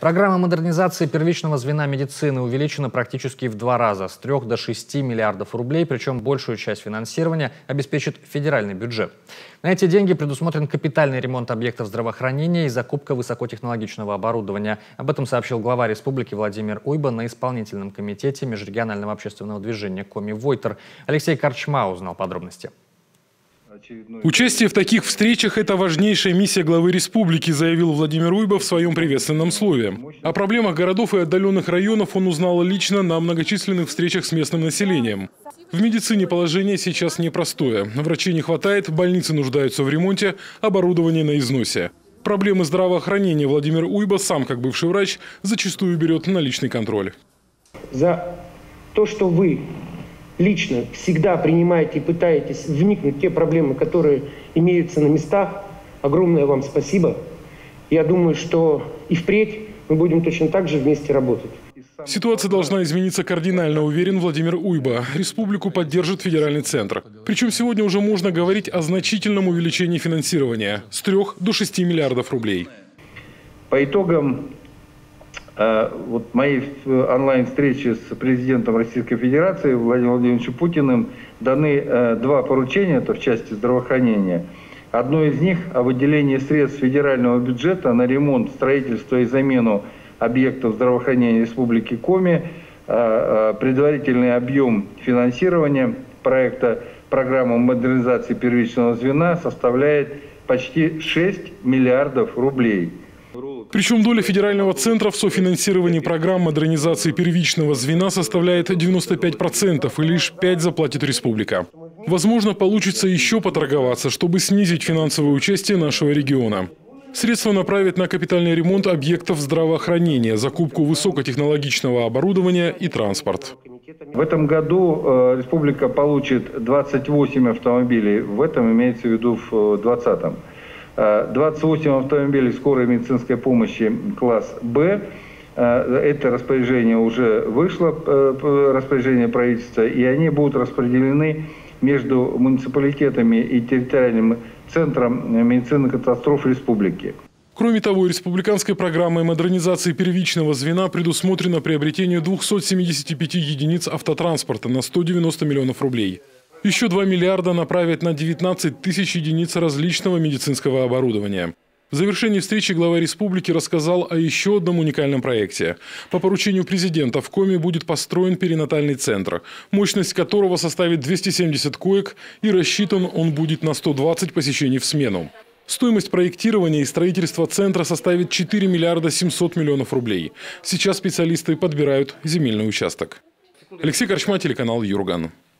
Программа модернизации первичного звена медицины увеличена практически в 2 раза, с 3 до 6 миллиардов рублей, причем большую часть финансирования обеспечит федеральный бюджет. На эти деньги предусмотрен капитальный ремонт объектов здравоохранения и закупка высокотехнологичного оборудования. Об этом сообщил глава республики Владимир Уйба на исполнительном комитете межрегионального общественного движения «Коми-Войтер». Алексей Корчма узнал подробности. Участие в таких встречах – это важнейшая миссия главы республики, заявил Владимир Уйба в своем приветственном слове. О проблемах городов и отдаленных районов он узнал лично на многочисленных встречах с местным населением. В медицине положение сейчас непростое. Врачей не хватает, больницы нуждаются в ремонте, оборудование на износе. Проблемы здравоохранения Владимир Уйба, сам как бывший врач, зачастую берет на личный контроль. За то, что вы лично всегда принимаете и пытаетесь вникнуть в те проблемы, которые имеются на местах, огромное вам спасибо. Я думаю, что и впредь мы будем точно так же вместе работать. Ситуация должна измениться кардинально, уверен Владимир Уйба. Республику поддержит федеральный центр. Причем сегодня уже можно говорить о значительном увеличении финансирования с 3 до 6 миллиардов рублей. По итогам моей онлайн-встречи с президентом Российской Федерации Владимиром Владимировичем Путиным даны 2 поручения, это в части здравоохранения. Одно из них о выделении средств федерального бюджета на ремонт, строительство и замену объектов здравоохранения Республики Коми. Предварительный объем финансирования проекта программы модернизации первичного звена составляет почти 6 миллиардов рублей. Причем доля федерального центра в софинансировании программ модернизации первичного звена составляет 95%, и лишь 5% заплатит республика. Возможно, получится еще поторговаться, чтобы снизить финансовое участие нашего региона. Средства направят на капитальный ремонт объектов здравоохранения, закупку высокотехнологичного оборудования и транспорт. В этом году республика получит 28 автомобилей, в этом имеется в виду в 2020. 28 автомобилей скорой медицинской помощи класс «Б». Это распоряжение уже вышло, распоряжение правительства, и они будут распределены между муниципалитетами и территориальным центром медицины катастроф республики. Кроме того, республиканской программой модернизации первичного звена предусмотрено приобретение 275 единиц автотранспорта на 190 миллионов рублей. Еще 2 миллиарда направят на 19 тысяч единиц различного медицинского оборудования. В завершении встречи глава республики рассказал о еще одном уникальном проекте. По поручению президента в Коми будет построен перинатальный центр, мощность которого составит 270 коек, и рассчитан он будет на 120 посещений в смену. Стоимость проектирования и строительства центра составит 4 миллиарда 700 миллионов рублей. Сейчас специалисты подбирают земельный участок. Алексей Корчма, телеканал Юрган.